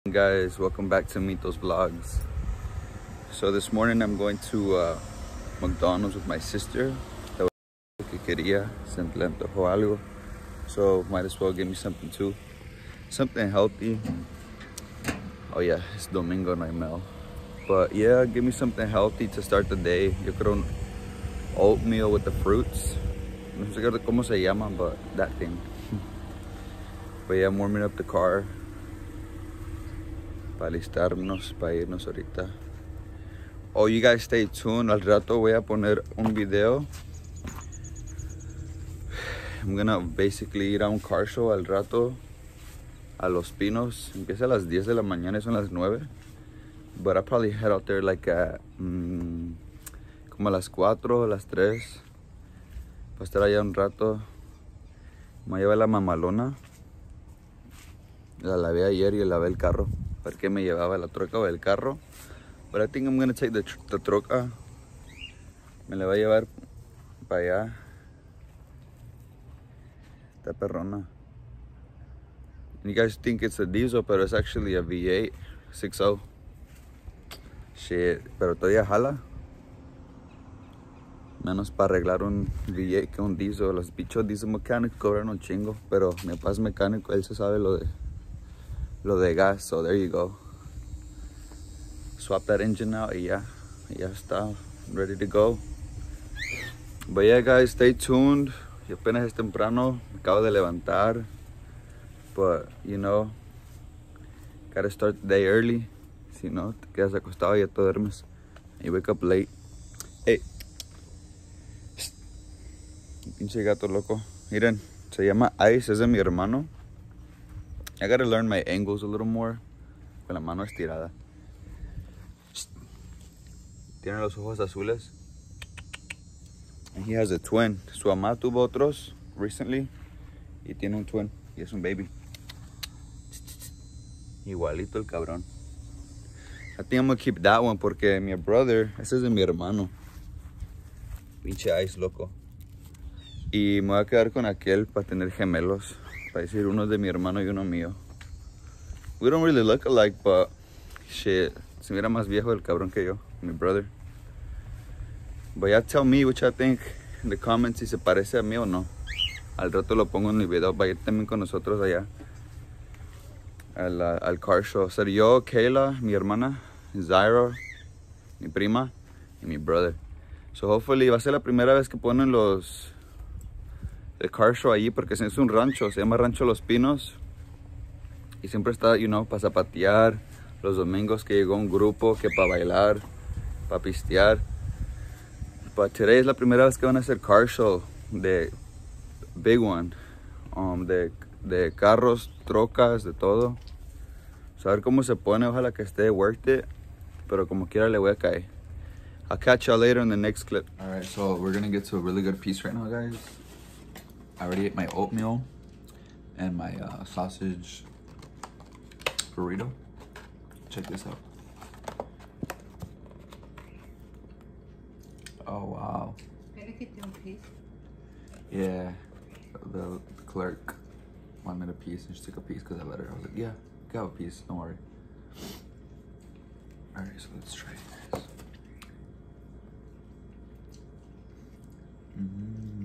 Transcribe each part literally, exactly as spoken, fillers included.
Guys, welcome back to Mitos Vlogs. So this morning I'm going to uh, McDonald's with my sister. Que quería, se le antojó algo. So might as well give me something too. Something healthy. Oh yeah, it's Domingo, no hay Mel. But yeah, give me something healthy to start the day. Yo creo un oatmeal with the fruits. No sé cómo se llama, but that thing. But yeah, I'm warming up the car. Para alistarnos, para irnos ahorita. Oh, you guys stay tuned. Al rato voy a poner un video. I'm gonna basically ir a un car show al rato. A Los Pinos. Empieza a las diez de la mañana, son las nueve. But I'll probably head out there like at mm, como a las cuatro, a las tres. Para estar allá un rato. Me voy a llevar la mamalona. La lavé ayer y lavé el carro. ¿Para qué me llevaba la troca o el carro? But I think I'm gonna take the, tr the troca. Me la voy a llevar para allá. Esta perrona. You guys think it's a diesel, pero it's actually a V eight six oh. Shit, pero todavía jala. Menos para arreglar un V eight que un diesel. Los bichos diesel mechanics cobran un chingo. Pero mi papá es mecánico, él se sabe lo de lo de gas, so there you go. Swap that engine out y ya, ya está, ready to go. But yeah guys, stay tuned. Y apenas es temprano, me acabo de levantar. But, you know, gotta start the day early. Si no, te quedas acostado y ya te duermes. You wake up late. Hey. Pinche gato loco. Miren, se llama Ice, es de mi hermano. I gotta learn my angles a little more. Con la mano estirada. Tiene los ojos azules. And he has a twin. Su mamá tuvo otros recently. Y tiene un twin. Y es un baby. Igualito el cabrón. I think I'm gonna keep that one porque mi brother, ese es de mi hermano. Pinche Ice loco. Y me voy a quedar con aquel para tener gemelos. Para decir uno de mi hermano y uno mío. We don't really look alike, but shit, se mira más viejo el cabrón que yo, mi brother. But ya tell me what you think in the comments si se parece a mí o no. Al rato lo pongo en mi video para ir también con nosotros allá al, al car show. O sea, yo, Kayla, mi hermana, Zyra, mi prima y mi brother. So hopefully va a ser la primera vez que ponen los el car show allí porque es un rancho, se llama Rancho Los Pinos. Y siempre está, you know, para zapatear. Los domingos que llegó un grupo que para bailar, para pistear. But today es la primera vez que van a hacer car show de big one. Um, de, de carros, trocas, de todo. Saber cómo se pone, ojalá que esté worth it. Pero como quiera le voy a caer. I'll catch y'all later in the next clip. Alright, so we're gonna get to a really good piece right now, guys. I already ate my oatmeal and my uh, sausage burrito. Check this out. Oh wow. Yeah, the clerk wanted a piece and she took a piece because I let her. I was like, yeah, you have a piece, don't worry. Alright, so let's try this. Mm-hmm.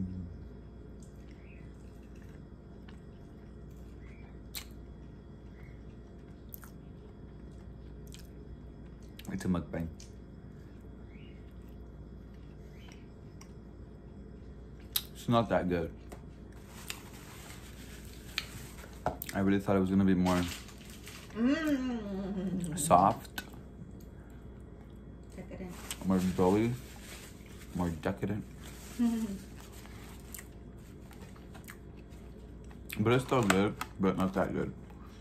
It's a mukbang. It's not that good. I really thought it was gonna be more mm. soft, decadent, more doughy, more decadent. But it's still good, but not that good.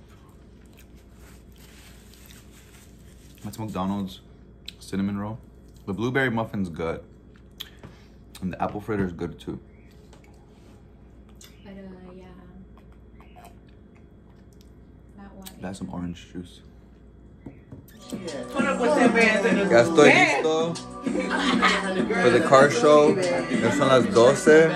That's McDonald's cinnamon roll. The blueberry muffin's good. And the apple fritter is good too. But uh, yeah. That one. That's some orange juice. Ya estoy listo for the car show. Ya son las doce.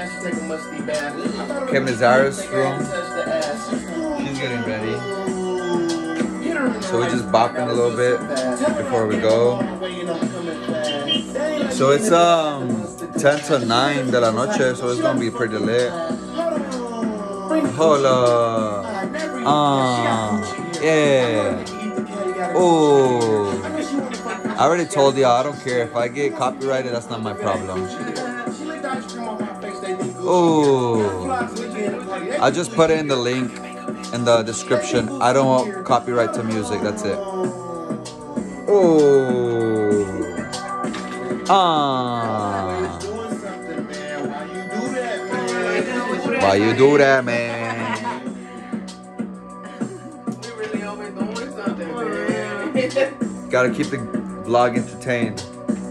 Kim is Zara's room. She's getting ready. so we're just bopping a little bit before we go. So it's um ten to nine de la noche, so it's gonna be pretty lit. Hola. Ah, yeah. Oh. I already told y'all, I don't care. If I get copyrighted, that's not my problem. Oh. I'll just put it in the link in the description. I don't want copyright to music, that's it. Oh. Ah. Why you do that, man? We really always doing something, man. Gotta keep the vlog entertained.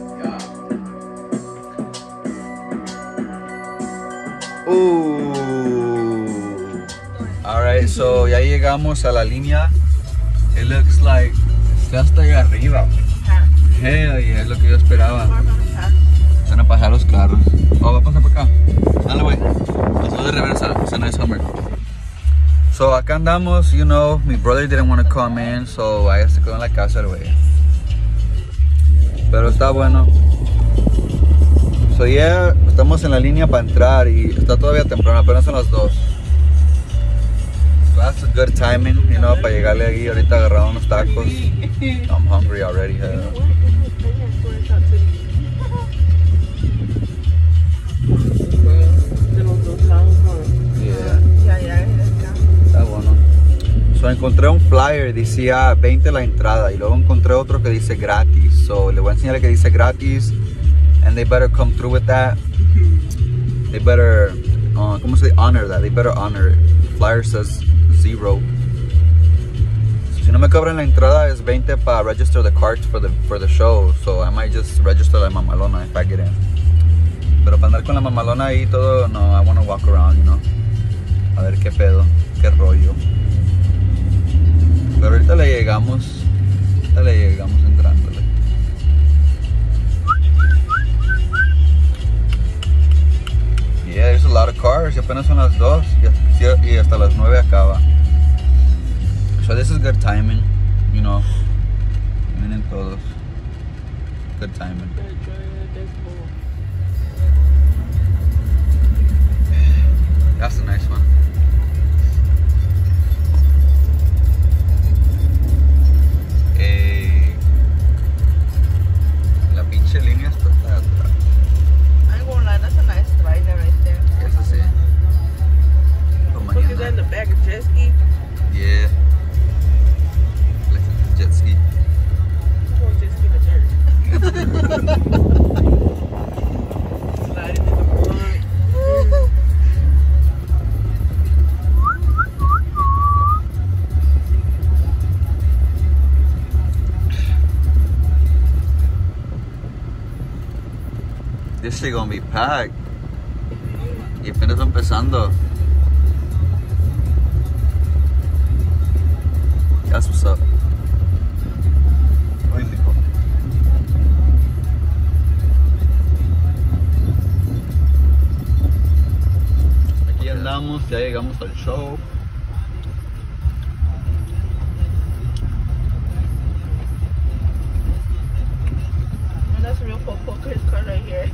Ooh. Alright, so ya llegamos a la línea. It looks like está hasta allá arriba. Hell yeah, es lo que yo esperaba. Van a pasar los carros. Oh, va a pasar por acá. Dale, güey. Pasó de reversa. It's a nice Hummer. So acá andamos, you know, my brother didn't want to come in, so I se quedó en la casa, güey. Pero está bueno. So yeah, estamos en la línea para entrar y está todavía temprano, apenas son las dos. So that's a good timing, you know, para llegarle ahí ahorita agarrar unos tacos. I'm hungry already. Hell. Está bueno. So encontré un flyer, decía veinte la entrada y luego encontré otro que dice gratis. So le voy a enseñar el que dice gratis and they better come through with that. They better, uh, ¿cómo se dice? Honor that. They better honor it. Flyer says zero. So, si no me cobran la entrada es veinte para register the cards for the, for the show. So I might just register la mamalona if I get in. Pero para andar con la mamalona ahí todo, no, I want to walk around, you know. A ver qué pedo, qué rollo. Pero ahorita le llegamos, ahorita le llegamos entrándole. Yeah, there's a lot of cars, y apenas son las dos, y hasta las nueve acaba. So this is good timing, you know. Vienen todos. Good timing. That's a nice one. Hey. La pinche línea está atrás. I ain't gonna lie, that's a nice rider right there. Eso sí. Look at that in the back of jet ski. Yeah. Like a jet ski. Oh, jet ski in the dirt. Sliding in the mud. This shit gonna be packed. Y apenas empezando. That's what's up. Muy rico. Aquí andamos, ya llegamos al show. And that's a real popo Chris car right here.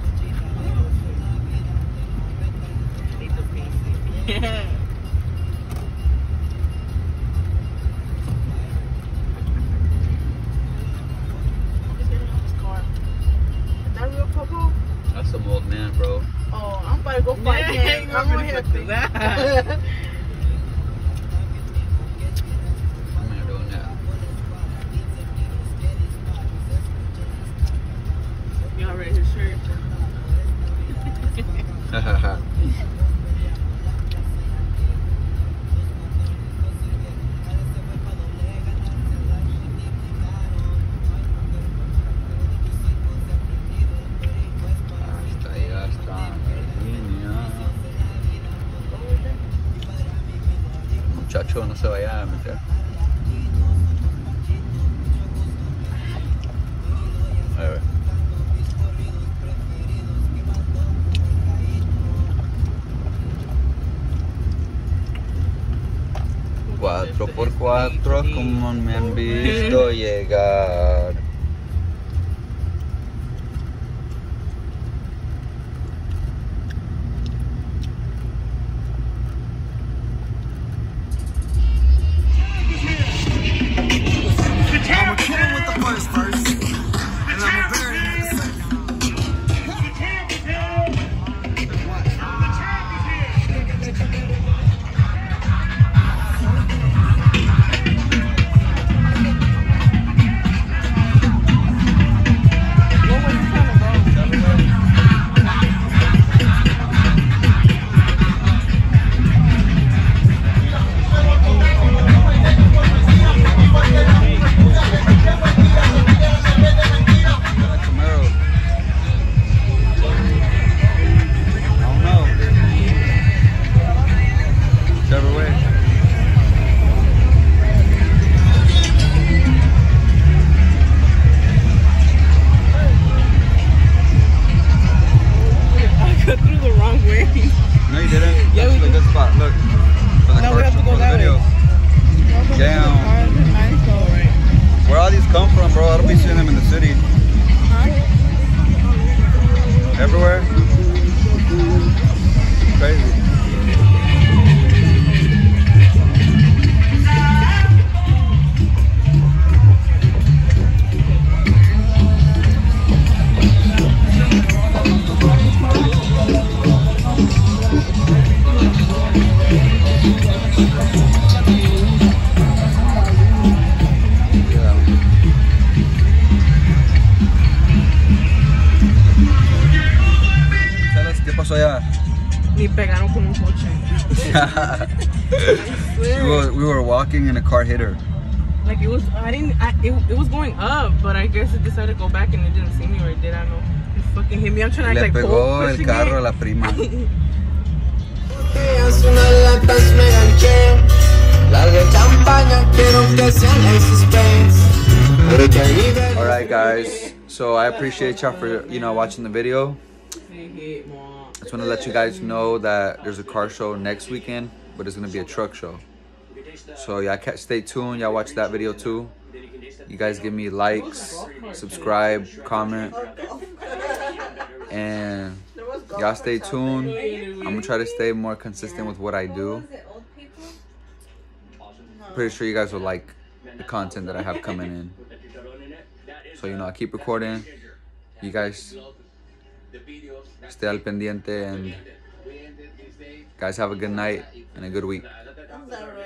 Yeah. That's some old man, bro. Oh, I'm about to go fight him. I'm gonna hit that. I'm not doing that. You already his shirt. Muchacho, no se vaya a meter. A ver. Cuatro. cuatro por cuatro, como me han visto llegar. Everywhere. Crazy. Me pegaron con un coche. we, were, we were walking and a car hit her. Like it was, I didn't, I, it, it was going up, but I guess it decided to go back and it didn't see me, or it did, I don't know. It fucking hit me. I'm trying to act Le like pegó el carro a la prima. Alright guys, so I appreciate y'all for, you know, watching the video. I just want to let you guys know that there's a car show next weekend, but it's going to be a truck show. So yeah, stay tuned. Y'all watch that video too. You guys give me likes, subscribe, comment, and y'all stay tuned. I'm going to try to stay more consistent with what I do. Pretty sure you guys will like the content that I have coming in. So, you know, I keep recording. You guys stay al pendiente, and guys have a good night and a good week.